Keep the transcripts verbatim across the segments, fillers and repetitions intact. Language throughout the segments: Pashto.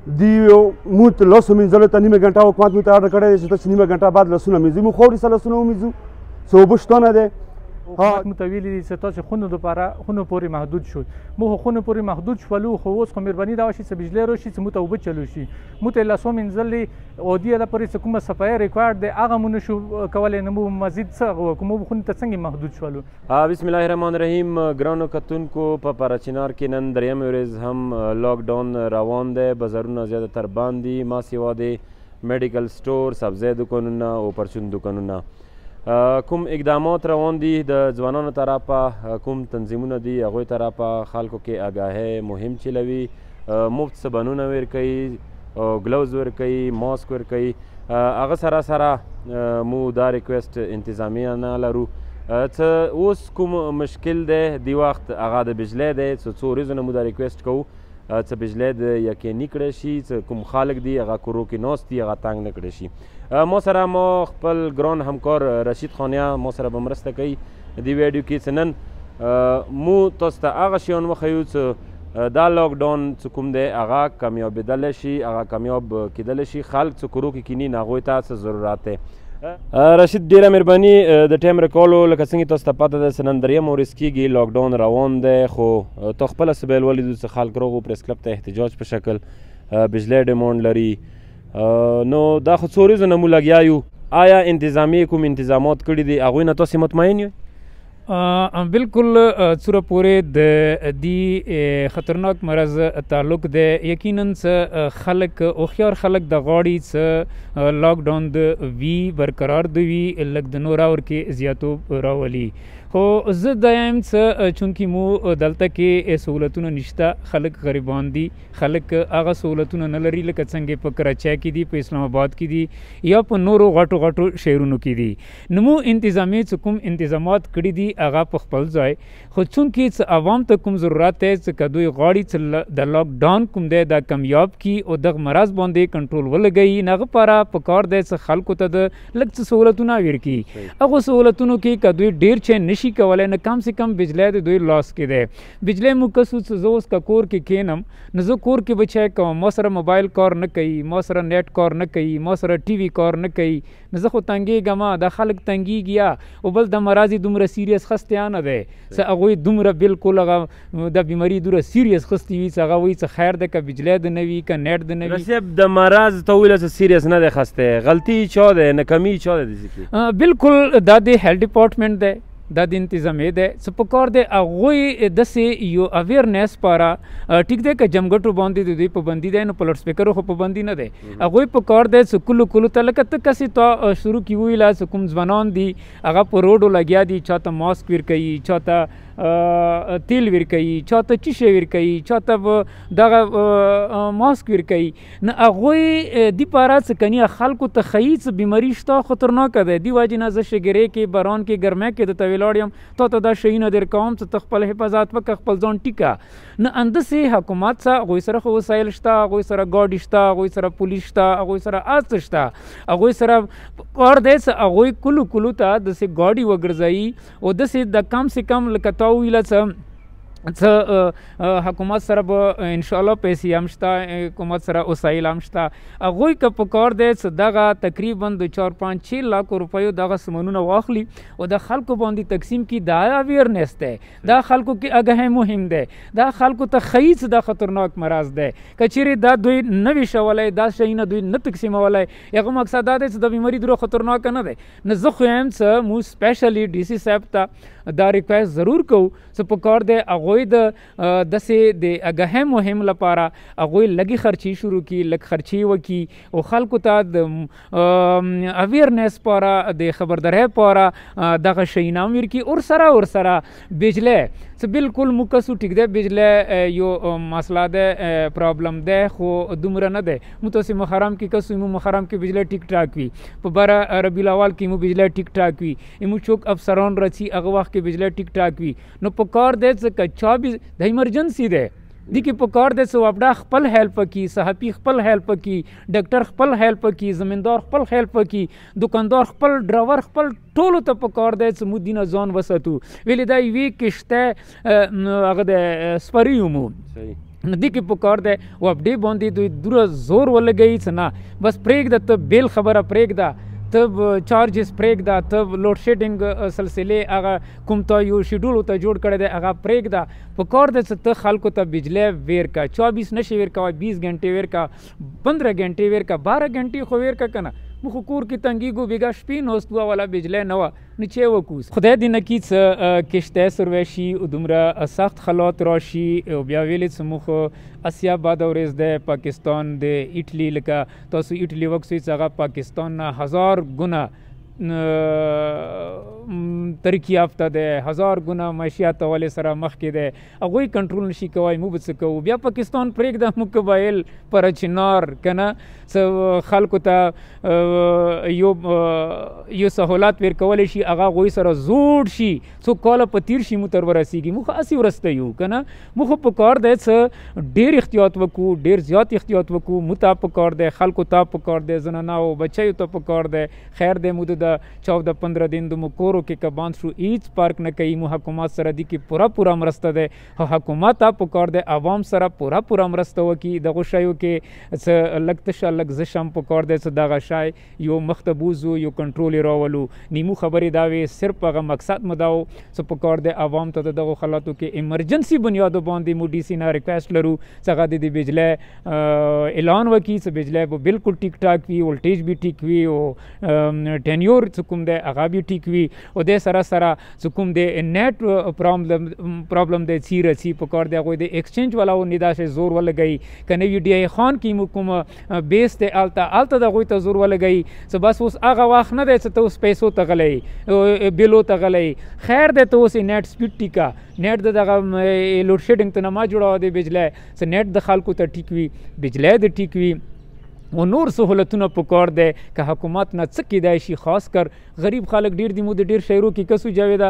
دی مو ته لسو مینځلو ته نیمه ګنټه حکومت مو ته اډر کړی دی چې تاسو نیمه ګنټه بعد لاسونه مینځئ موږ خو وروسته لاسونه ومینځو څه اوبه شته نه دی حکومت مو ته ویلي دي چې تاسو خونو دپاره خونو پورې محدود شو مو خو خونو پورې محدود شولو خو اوس خو مهرباني دا وشي چې بجلی راشي چې مو ته اوبه چلو شي مو ته لاسو مینځلې او دې لپاره چې کومه صفایي ریکوارډ دی هغه مو نشو کولی نو مو مزید څه هغه وکړو مو خونو ته څنګه محدود شولو بسم الله الرحمن الرحیم ګرانو کتونکو په پارچینار کې نن درېیمې ورځ هم لاکډاون روان دی بازارونه زیاتر بند دي ما سوا د میډیکل سټور سبزی دوکانونه او پرچون دوکانونه کوم اقدامات روان دي د ځوانانو طرفه کوم تنظیمونه دي هغوی طرفه خلکو کې آګاهي مهم چلوي مفت صابونونه ورکوي ګلوز ورکوي ماسک ورکوي هغه سره سره مو دا ریکویسټ انتظامیه نه لرو څه اوس کوم مشکل دی دې وخت هغه د بجلی دی څه څو ورځو نه مو دا ریکویسټ کوو څه بجلی د یقیني کړی شي څه کوم خلک دي هغه کورو کې ناست دي هغه تنګ نه کړی شي ما سره ما خپل ګران همکار رشید خانیه ما سره به مرسته کوي دې ویډیو کې چې نن مو تاسو ته هغه شیان وښیو چې دا لاکډاون چې کوم دی هغه کامیابېدلی شي هغه کامیاب کېدلی شي خلک چې کورو کې کیني نو هغوی ته څه ضرورت دی رشید ډیره مهرباني د ټایم راکولو لکه څنګه تاسو ته پته ده چې نن درېیمه ورځ کېږي لاکډاون روان دی خو تا خپله څه بیل ولیدو چې خلک راغلو پریس کلب ته احتجاج په شکل بجلی ډیمانډ لري نو دا خو څو ورځو نه موږ لګیا یو آیا انتظامیې کوم انتظامات کړي دي هغوی نه تاسې مطمئن یئ بالکل څوره پورې د دې خطرناک مرض تعلق دی یقینا څه خلک هوښیار خلک د غواړي څه لاکډاون د وي برقرار د وي لږ د نور اور کې زیاتوب راولي خو زه دا یم څه چونکې مو دلته کې سهولتونه نشته خلک غریبان دي خلک هغه سهولتونه نه لري لکه څنګه په کراچۍ کې دي په اسلام آباد کې دي یا په نورو غټو غټو شهرونو کې دي نو مو انتظامیې څه کوم انتظامات کړي دي هغه په خپل ځای خو چونکې څه عوام ته کوم ضرورت دی چې که دوی غواړي چې د لاکډاون کوم دی دا کامیاب کړي او دغه مرض باندې کنټرول ولګوي نو هغه لپاره پکار دی چې خلکو ته د لږ څه سهولتونه ورکړي هغو سهولتونو کې که دوی ډېر شی نشي کولی نو کم سے کم بجلی د دوی لاس کې دی بجلی مو کسو چې زه اوس که کور کې کینم نو زه کور کې به چی کوم ما سره موبایل کار نه کوي ما سره نیټ کار نه کوي ما سره ټي وي کار نه کوي نو زه خو تنګېږم دا خلک تنګېږي یا او بل د مرض یې دومره سیریس خستی نه دی چې هغوی دومره بالکل هغه د بیماري دومره سیریس خستی وي چې هغه وایي چې خیر دی که بجلی د نه وي که نیټ د نه وي صاحب د مرض ته وویله چې سیریس نه دی خستی غلطي چا دی ناکامي چا دی داسې کې بالکل دا د هیلث ډپارټمنټ دی دا د انتظامیې دی څه پکار دی هغوی داسې یو اویرنیس پاره ټیک دی که جمګټو باندې د دوی پابندي دی نو په لوډ سپیکرو خو پابندي نه دی هغوی پکار دی چې کلو کلو ته لکه ته کسې تا شروع کې وویله چې کوم ځوانان دي هغه په روډو لګیا دي چا ته ماسک ورکوي چا ته تیل ورکوي چا ته چیشی ورکوي چا ته دغه ماسک ورکوي نو هغوی دې پاره څه کني خلکو ته ښیي چې بیماري شته خطرناکه دی دې وجې نه زه شګرې کې باران کې ګرمۍ کې درته ولاړ یم تا ته دا شیونه در کوم چې ته خپل حفاظت وکړه خپل ځان ټیکه نو همداسې حکومت څه هغوی سره خو وسایل شته هغوی سره ګاډي شته هغوی سره پولیس شته هغوی سره هر څه شته هغوی سره کار دی چې هغوی کلو کلو ته داسې ګاډي وګرځوي او داسې د کم سے کم لکه تا وویله څه څه حکومت سره به انشاءالله پیسې هم شته حکومت سره وسایل هم شته هغوی که په کار دی چې دغه تقریبا د چار پانچ چھ لاکو روپیو دغه سامانونه واخلي او د خلکو باندې تقسیم کړي دا اویرنیس دی دا خلکو کې آګاهي مهم دی دا خلکو ته ښیي چې دا خطرناک مرض دی که چیرې دا دوی نه وي شولی دا شیونه دوی نه تقسیمولی هغه مقصد دا دی چې د بیماري دومره خطرناکه نه دی نو زه خو یم چې موږ سپیشلی ډي سی صاحب ته دا ریکویسټ ضرور کوو چې په کار دی هغوی د داسې د آګاهۍ مهم لپاره هغوی لږې خرچې شروع کړي لږ خرچې وکړي او خلکو ته د اویرنیس پاره د خبرداری پاره دغه شیونه هم ورکړي ورسره ورسره بجلی څه بالکل موږ کسو ټیک دی بجلی یو مسله دی پرابلم دی خو دومره نه دی موږ تاسې محرم کې کسو موږ محرم کې بجلی ټیک ټاک وي په بره ربیع الاول کې موږ بجلی ټیک ټاک وي موږ چوک افسران رسي هغه وخت کې بجلی ټیک ټاک وي نو په کار دی چې که چا به د ایمرجنسي دی دی کې په کار دی چې وابډا خپل هیلپ وکړي صحافي خپل هیلپ وکړي ډاکټر خپل هیلپ وکړي زمیندار خپل هیلپ وکړي دکاندار خپل ډراور خپل ټولو ته په کار دی چې موږ دې نه ځان وساتو ویلې دا یوې کښتۍ هغه د سپریو مو ندی کې پکار دی و اپډې باندې دوی دوره زور ولګوي څه نه بس پرېږده ته بیل خبره پرېږده ته چارجز پرېږده ته لوډ شیډینګ سلسلې هغه کوم تا یو شیډول ورته جوړ کړی دی هغه پرېږده پکار دی څه ته خلکو ته بجلی ویر کا چوبیس نشي ویر کوه بیس ګنټې ویر کا پندرہ ګنټې ویر کا بارہ ګنټې خو ویر کا که نه موږ خو کور کې تنګېږو بېګا شپې ناست والا بجلی نه وه نو چې وکړو خدای دې نه کړي څه کشتی سروی شي دومره سخت حالات راشي او بیا ویلې څه موږ اسیا باد ورځ دی پاکستان د ایټلي لکه تاسو ایټلي وکسئ څه هغه پاکستان نه هزار ګونه ترقی یافته دی هزار ګونه معیشت حوالې سره مخکې دی هغوی کنټرول نشي کوی موږ به څه کوو بیا پاکستان پرېږده موږ که ویل پر چنار که نه څه خلکو ته یو یو سهولات ور کولی شي هغه هغوی سره زوړ شي څو کاله په تیر شي موږ تر ورسېږي موږ هسې ورسته یو که نه موږ خو په کار دی څه ډېر احتیاط وکړو ډېر زیات احتیاط وکړو موږ ته په کار دی خلکو ته په کار دی زناناو بچیو ته په کار دی خیر دی موږ د چودہ پندرہ دن د مو کورو کې که بند شو هیڅ پارک نه کوي مو حکومت سره دي کې پوره پوره مرسته دی حکومت ته په کار دی عوام سره پوره پوره مرسته وکړي دغو شیو کې څه لږ تشه لږ زه شم په کار دی څه دغه شی یو مخ ته بوځو یو کنټرول یې راولو نیمو خبرې دا وې صرف هغه مقصد مو دا و څه په کار دی عوام ته د دغو حالاتو کې ایمرجنسي بنیادو باندې مو ډي سي نه ریکویسټ لرو څه هغه د بجلی اعلان وکړي څه بجلی به بالکل ټیک ټاک وي ولټیج به ټیک وي او ټینیور څه کوم دی هغه به ټیک وي او دې سره سره څه کوم دی نیټ پرابلم پرابلم دی څي رسي په کار دی هغوی د ایکسچینج والاو نه داسې زور ولګوي که نه وي ډي آی خان کې مو کوم بیس دی هلته هلته د هغوی ته زور ولګوي څه بس اوس هغه وخت نه دی چې ته اوس پیسو ته غلی بیلو ته غلی خیر دی ته اوس نیټ سپیډ ټیکه نیټ د دغه لوډ شیډینګ ته نه ما جوړوه دی بجلی څه نیټ د خلکو ته ټیک وي بجلی د ټیک وي و نور سهولتونه په کار دی که حکومت نه څه کیدای شي خاص کر غریب خلک ډېر دي مو د ډېر شاعرو کې کسو جاویده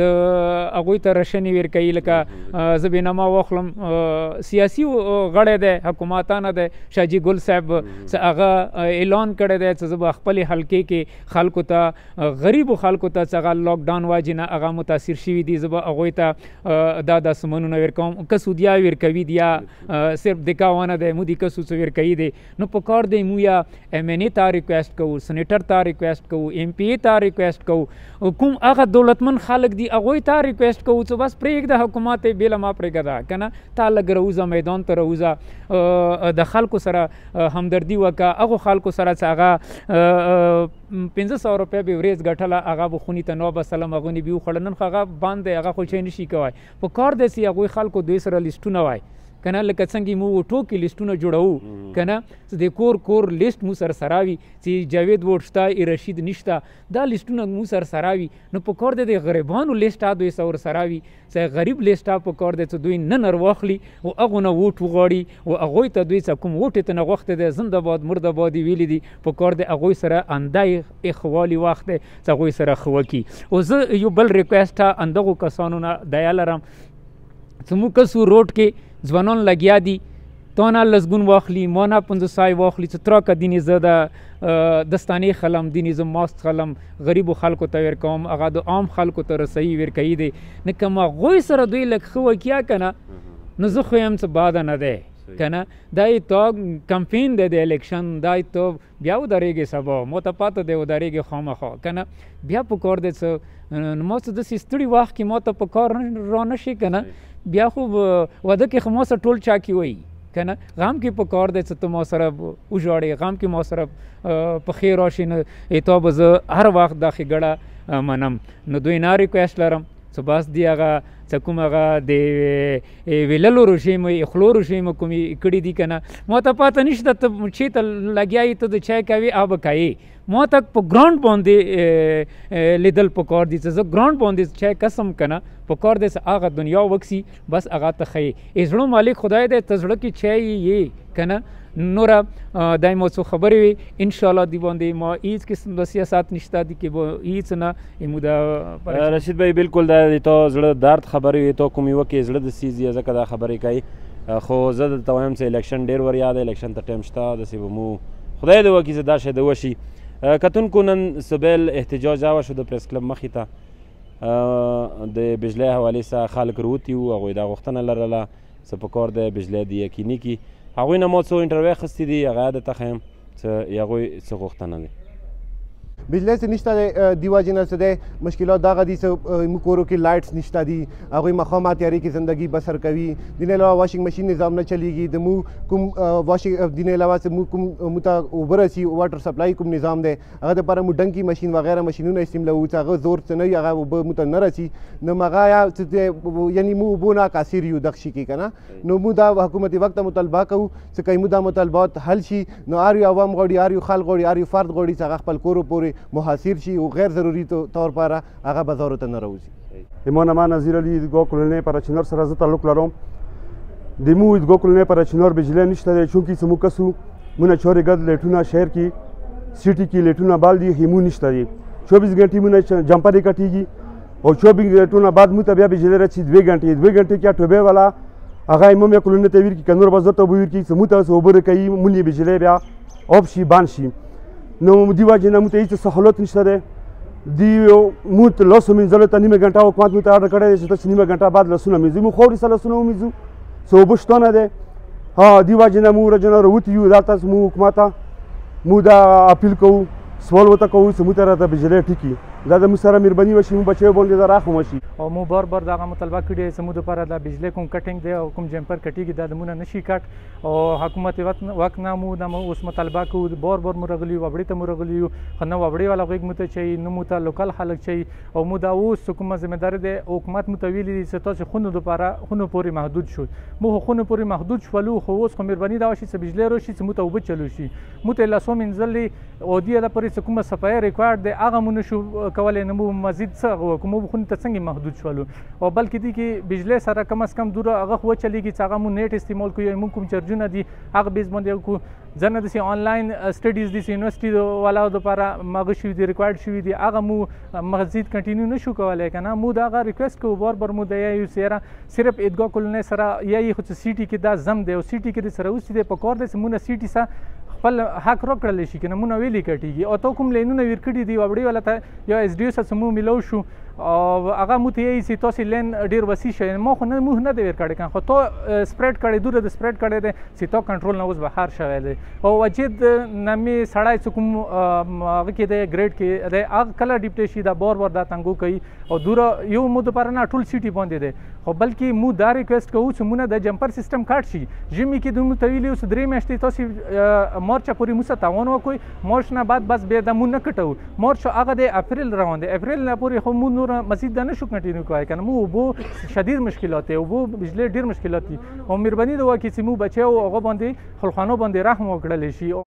څه هغوی ته رشنې ور کوي لکه زه بېنما واخلم سیاسي غړی دی حکومتانه دی شاجي ګل صاحب څه هغه اعلان کړی دی چې زه به خپلې حلقې کې خلکو ته غریبو خلکو ته څه هغه لاکډاون واجې نه هغه متاثر شوي دي زه به هغوی ته دا دا سمنونه ور کوم که سودیا ور کوي دي یا صرف دکاوانه دی مو دي که څه ور کوي دی نو په کار دی مو یا ایم این اے ته ریکویسټ کوو سینیټر ته ریکویسټ کوو ایم پی اے ته ریکویسټ کوو کوم هغه دولتمند خلک دي هغوی ته ریکویسټ کوو چې بس پرېږده حکومت یې بیله ما پرېږده که نه تا لږ راوځه میدان ته راوځه د خلکو سره همدردي وکړه هغو خلکو سره چې هغه پنځه سوه روپۍ به ورځ ګټله هغه به خونې ته نه وبسلم هغونې به وخوړل نن خو هغه بند دی هغه خو شی نشي کوی په کار دی چې هغوی خلکو دوی سره لیسټونه وای که نه لکه څنګه مو ټوکې لیسټونه جوړوو که نه چې د کور کور لیسټ مو سر سره وي چې جاوید ووټ شته ای رشید نشته دا لیسټونه مو سر سره وي نو په کار دی د غریبانو لیسټ دوی سره ورسره وي چې غریب لیسټ په کار دی چې دوی نه نر واخلي او هغو نه ووټ وغواړي او هغوی ته دوی چې کوم ووټ یې ته نه غوښتی دی زنده باد مرده باد یې ویلي دي په کار دی هغوی سره انده اخوالي وخت دی چې هغوی سره ښه وکړي او زه یو بل ریکویسټ همدغو کسانو نه دیا لرم چې موږ کسو روډ کې ځوانان لګیا دي تانه لزګون واخلي مانه پنځوسای واخلي چې تراکه دینې زه د دستانې خلم دینې زه ماسک خلم غریبو خلکو ته ور کوم هغه د عام خلکو ته رسوي ور کوي دی نه که ما هغوی سره دوی لږ ښه وکړیا که نه نو زه خو یم څه باده نه دی که نه دا یې تا کمپین دی د الیکشن دا یې ته بیا ودرېږې سبا ما ته پاته دی ودرېږې خامخا که نه بیا په کار دی څه نو ما څه داسې ستړي وخت کې ما ته په کار را نه شي که نه بیا خو واده کې خو ما سره ټول چا کې وایي که نه غم کې په کار دی چې ته ما سره وژاړې غم کې ما سره په خیر راشي نه تا به زه هر وخت دا ښېګړه منم نو دوی نه ریکویسټ لرم څه بس دی هغه څه کوم هغه د ویللو روژې مې خلو روژې مې کومې کړي دي که نه ما ته پاته نشته ته چې ته لګیا یې ته د چای کوې آ به کوې ما ته په ګراونډ باندې لیدل په کار دي چې زه ګراونډ باندې چای کسم که نه په کار دی چې هغه دنیا وکسي بس هغه ته ښیي ای زړه مالک خدای دی ته زړه کې چای یې که نه نوره دای مو څو خبرې وي انشاءالله دی باندې ما هیڅ قسم د سیاست نشته دی کې به هیڅ نه ایمو د رشید بھائی بالکل دا د تا زړه درد خبرې وي تا کوم یوه کې زړه د سیزي ځکه دا خبرې کوي خو زه درته وایم چې الیکشن ډېر ور یاد الیکشن ته ټایم شته داسې به مو خدای دې وکړي چې دا شی د وشي کتونکو نن سبیل احتجاج راوشو د پریس کلب مخې ته د بجلی حوالې څخه خلک راوتي وو هغوی دا غوښتنه لرله څه په کار دی بجلی دې یقیني کړي. هغوی نه ما څو انټرویو اخیستي دي هغه درته ښیم څه د هغوی څه غوښتنه دی. بجلی څه نشته دی دې وجې نه څه دی مشکلات دغه دي څه موږ کورو کې لایټس نشته دي هغوی مخامه تیارې کې زندګي بسر کوي. دې نه علاوه واشنګ مشین نظام نه چلیږي. د مو کوم واشنګ دې نه علاوه څه مو کوم مو ته اوبه رسي واټر سپلای کوم نظام دی هغه دپاره مو ډنکي مشین وغیره مشینونه استعمالوو چې هغه زور څه نه وي هغه اوبه مو ته نه رسي. نو هغه یا څه دی یعنې مو اوبو نه قاصر یو دغه شي کې که نه. نو مو دا حکومت وخت مطالبه کوو چې که مو دا مطالبات حل شي نو هر یو عوام غواړي هر یو خلک غواړي هر یو فرد غواړي چې هغه خپل کورو پورې محاصر شي و غیر ضروري طور پاره هغه بازارو ته نه راوځي. ایمان ما نظیر علی ایدگاه کلونی پرچینار سره زه تعلق لرم. د مو ایدگاه کلونی پرچینار بجلی نشته دی چونکې څه موږ کسو مونه چارېګد لیټونه شهر کې سیټي کې لیټونه بال دي هیمو نشته دی. چوبیس ګنټې مونه جمپرې کټېږي او چوبیس ګنټونه بعد مو ته بیا بجلی رسي دوې ګنټې دوې ګنټې کې ټوبې والا هغه امام یا کلونی ته ویل کړي که نور بازار ته ویل کړي څه مو ته اوبه کوي مونې بجلی بیا آب شي بند شي. نو دې وجې نه مو ته هېڅ سهولت نشته دی. دی مو ته لاسو مینځلو ته نیمه ګنټه حکومت مو ته اډر کړی دی چې تاسو نیمه ګنټه بعد لاسونه مینځئ. موږ خو وروسته لاسونه ومینځو څه اوبه شته نه دی. ها دې وجې نه موږ ورځ نه راوتي یو دلته موږ حکومت ته موږ دا اپیل کوو سوال ورته کوو چې موږ ته راته بجلی ټیکي دا د موږ سره مهرباني وشي موږ بچیو باندې دا راخم وشي. او مو بار بار دغه مطالبه کړې چې موږ دپاره د بجلی کوم کټینګ دی او کوم جمپر کټېږي دا د مونه نشي کټ او حکومت وخت نه مو د اوس مطالبه کوو بار بار مو راغلي یو وبړې ته مو راغلي یو خو نه وبړې والا غوږ مو ته چي نه مو ته لوکل خلک چي او مو دا اوس کومه ذمهداري دی حکومت مو ته ویلي دي چې تاسو خونو دپاره خونو پورې محدود شو. مو خونو پورې محدود شولو خو اوس خو مهرباني دا وشي چې بجلی راشي چې مو ته اوبه چلو شي. مو ته لاسو مینځلې او دې لپاره چې کومه صفایي ریکوارډ دی هغه مو نشو کولی نه مو مزید څه کومو خونو ته څنګه محدود شولو او بلکې دي کې بجلی سره کم از کم دوره هغه خو چلیږي چې هغه مو نیټ استعمال کوو موږ کوم چارجونه دي هغه بیس باندې کوو. ځنه داسې آنلاین سټډیز دي چې یونیورسټي والاو دپاره هغه شوي دي ریکوارډ شوي دي هغه مو مزید کنټینیو نشو کولی که نه. مو د هغه ریکویسټ کوو بار بار مو د یا یو سیره صرف عیدګاه کلونۍ سره یا یې خو چې سیټي کې دا زم دی او سیټي کې د سره اوسي دی په کار دی چې مونه سیټي سره خپل حق راکړلی شي که نه مونه ویلې کټېږي او تا کوم لینونه ویر کړي دي وبړې والا ته یا ایس ډي او سره مو میلو شو او هغه مو ته یایي چې تاسې لین ډېر وسیع شوی ما خو نه موږ نه دی ویر کړی که خو تا سپریډ کړی دوره د سپریډ کړی دی چې تا کنټرول نه اوس بهر شوی دی او وجید نمې سړی چې کوم هغه کې دی ګریډ کې دی هغه کله ډیپټی شي دا بار بار دا تنګو کوي او دوره یو مو دپاره نه ټول سیټي باندې دی خو بلکې مو دا ریکویسټ کوو چې مونه د جمپر سیسټم کاټ شي. ژمي کې دوی مو ته ویلي اوس درې میاشتې تاسې مارچه پورې موږ سره تاوان وکړئ مارچ نه بعد بس بیا دا مو نه کټوو مارچ هغه دی اپریل روان دی اپریل نه پورې خو مو نور مزید دا نشو کنټینیو کولی که نه مو اوبو شدید مشکلات دی اوبو بجلی ډېر مشکلات دي او مهرباني ده وکړي چې مو بچیو هغه باندې خلخانو باندې رحم وکړلی شي.